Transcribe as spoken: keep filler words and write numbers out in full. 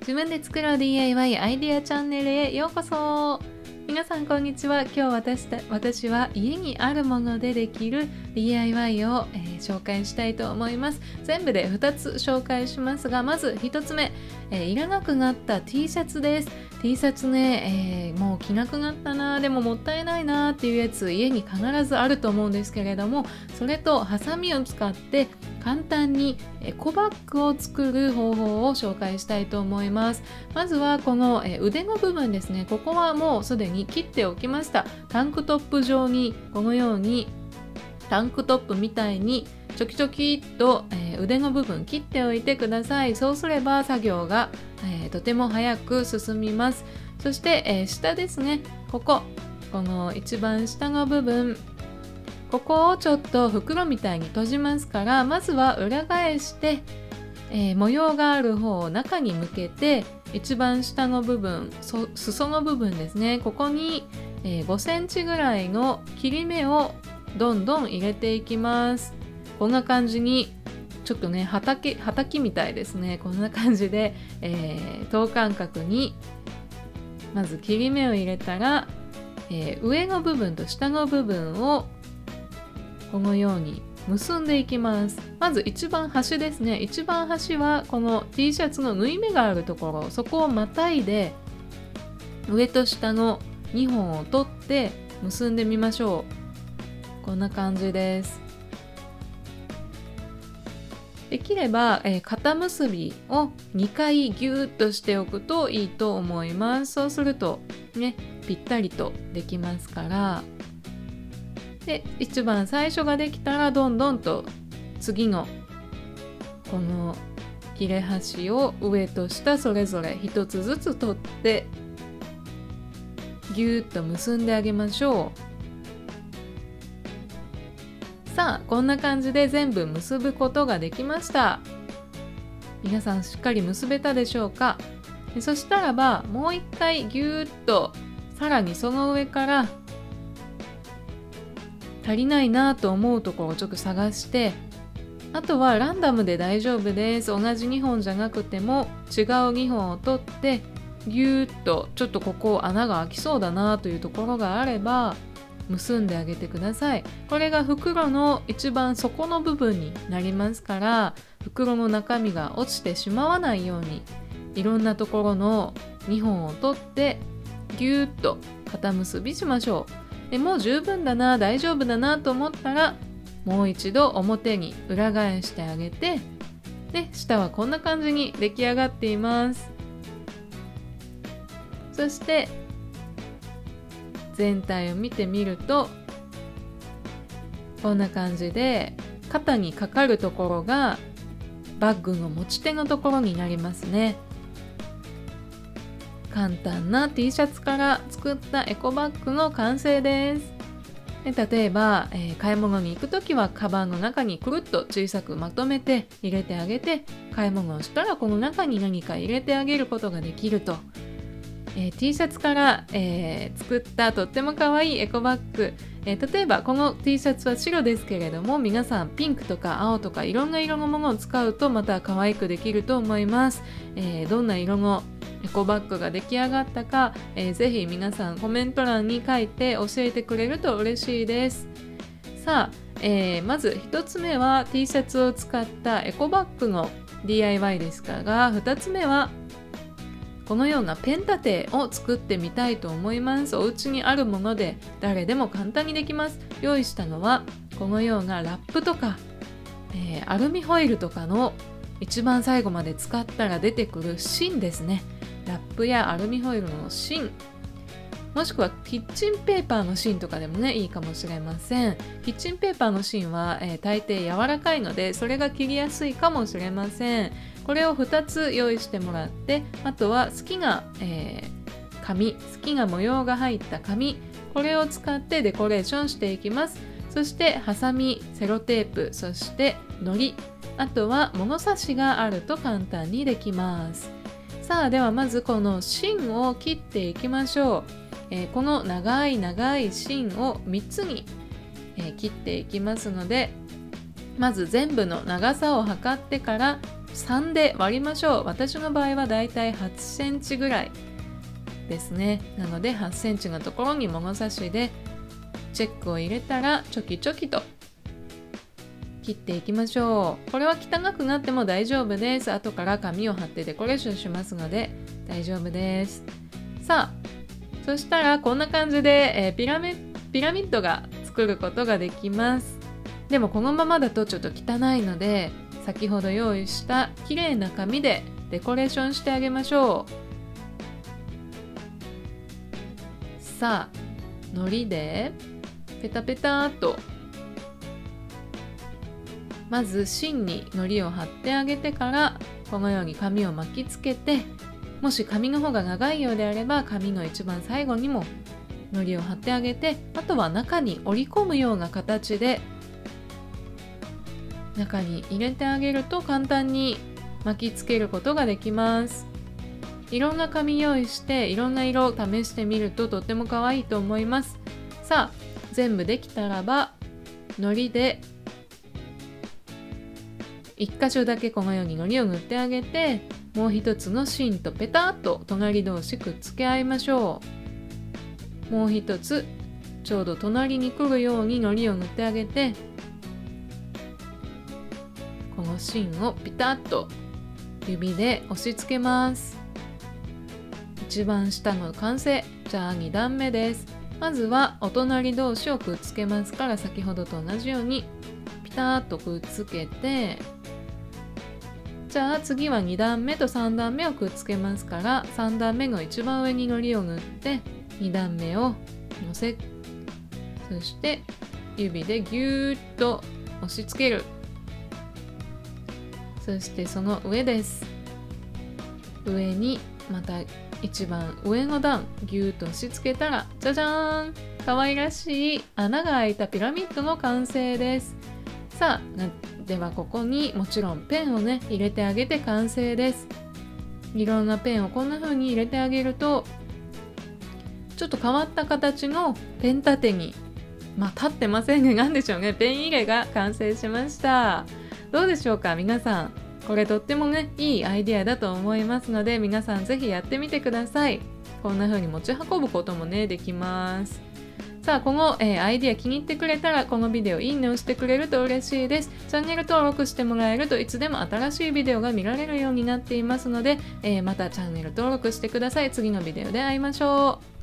自分で作ろう ディーアイワイ アイディアチャンネルへようこそ。皆さんこんにちは。今日私た私は家にあるものでできる ディーアイワイ を、えー、紹介したいと思います。全部でふたつ紹介しますが、まずひとつめ、えー、いらなくなった T シャツです。T シャツね、えー、もう着なくなったな、でももったいないなっていうやつ家に必ずあると思うんですけれども、それとハサミを使って簡単にエコバッグを作る方法を紹介したいと思います。まずはこの腕の部分ですね。ここはもうすでに切っておきました。タンクトップ状にこのようにタンクトップみたいにチョキチョキっと、えー、腕の部分切っておいてください。そうすれば作業が、えー、とても早く進みます。そして、えー、下ですね。こここの一番下の部分、ここをちょっと袋みたいに閉じますから、まずは裏返して、えー、模様がある方を中に向けて、一番下の部分、そ裾の部分ですね、ここに、えー、ごセンチぐらいの切り目をどんどん入れていきます。こんな感じにちょっとね、畑畑みたいですね。こんな感じで、えー、等間隔にまず切り目を入れたら、えー、上の部分と下の部分をこのように結んでいきます。まず一番端ですね。一番端はこの T シャツの縫い目があるところ、そこをまたいで上と下のにほんを取って結んでみましょう。こんな感じです。できれば、えー、肩結びをにかいギューッとしておくといいと思います。そうするとね、ぴったりとできますから。で、一番最初ができたらどんどんと次のこの切れ端を上と下それぞれ一つずつ取ってギューッと結んであげましょう。さあ、こんな感じで全部結ぶことができました。皆さんしっかり結べたでしょうか。そしたらばもう一回ギューッとさらにその上から足りないなと思うところをちょっと探して、あとはランダムで大丈夫です。同じにほんじゃなくても違うにほんを取ってギューッとちょっとここ穴が開きそうだなというところがあれば結んであげてください。これが袋の一番底の部分になりますから、袋の中身が落ちてしまわないようにいろんなところのにほんを取ってギューッと肩結びしましょう。でもう十分だな、大丈夫だなと思ったらもう一度表に裏返してあげて、で下はこんな感じに出来上がっています。そして全体を見てみるとこんな感じで肩にかかるところがバッグの持ち手のところになりますね。簡単な T シャツから作ったエコバッグの完成です。で例えば、えー、買い物に行くときはカバンの中にくるっと小さくまとめて入れてあげて、買い物をしたらこの中に何か入れてあげることができると、えー、T シャツから、えー、作ったとっても可愛いエコバッグ、えー、例えばこの T シャツは白ですけれども、皆さんピンクとか青とかいろんな色のものを使うとまた可愛くできると思います。えー、どんな色のエコバッグが出来上がったか、えー、ぜひ皆さんコメント欄に書いて教えてくれると嬉しいです。さあ、えー、まずひとつめは T シャツを使ったエコバッグの ディーアイワイ ですが、ふたつめはこのようなペン立てを作ってみたいと思います。お家にあるもので誰でも簡単にできます。用意したのはこのようなラップとか、えー、アルミホイルとかの一番最後まで使ったら出てくる芯ですね。ラップやアルミホイルの芯、もしくはキッチンペーパーの芯とかでもねいいかもしれません。キッチンペーパーの芯は、えー、大抵柔らかいのでそれが切りやすいかもしれません。これをふたつ用意してもらって、あとは好きな、えー、紙、好きな模様が入った紙、これを使ってデコレーションしていきます。そしてハサミ、セロテープ、そして糊、あとは物差しがあると簡単にできます。さあ、ではまずこの芯を切っていきましょう。えー、この長い長い芯をみっつに、えー、切っていきますので、まず全部の長さを測ってからさんで割りましょう。私の場合はだいたいはちセンチぐらいですね。なのではちセンチのところに物差しでチェックを入れたらチョキチョキと切っていきましょう。これは汚くなっても大丈夫です。後から紙を貼ってデコレーションしますので大丈夫です。さあ、そしたらこんな感じで、えー、ピラミ、ピラミッドが作ることができます。でもこのままだとちょっと汚いので、先ほど用意した綺麗な紙でデコレーションしてあげましょう。さあ、糊でペタペタっとまず芯に糊を貼ってあげてから、このように紙を巻きつけて、もし紙の方が長いようであれば紙の一番最後にも糊を貼ってあげて、あとは中に折り込むような形で中に入れてあげると簡単に巻きつけることができます。いろんな紙用意していろんな色を試してみるととっても可愛いと思います。さあ、全部できたらば糊でいっ箇所だけこのように糊を塗ってあげて、もう一つの芯とペタッと隣同士くっつけ合いましょう。もう一つちょうど隣に来るように糊を塗ってあげて、この芯をピタッと指で押し付けます。一番下の完成。じゃあに段目です。まずはお隣同士をくっつけますから、先ほどと同じようにピタッとくっつけて、じゃあ次はに段目とさん段目をくっつけますから、さん段目の一番上に糊を塗ってに段目をのせ、そして指でぎゅーっと押し付ける。そしてその上です。上にまた一番上の段ぎゅーっと押し付けたら、じゃじゃーん、可愛らしい穴が開いたピラミッドの完成です。さあ、ではここにもちろんペンをね入れてあげて完成です。いろんなペンをこんな風に入れてあげると、ちょっと変わった形のペン立てに、まあ立ってませんね。なんでしょうね。ペン入れが完成しました。どうでしょうか皆さん。これとってもねいいアイデアだと思いますので、皆さんぜひやってみてください。こんな風に持ち運ぶこともねできます。さあ、この、えー、アイディア気に入ってくれたら、このビデオいいねをしてくれると嬉しいです。チャンネル登録してもらえるといつでも新しいビデオが見られるようになっていますので、えー、またチャンネル登録してください。次のビデオで会いましょう。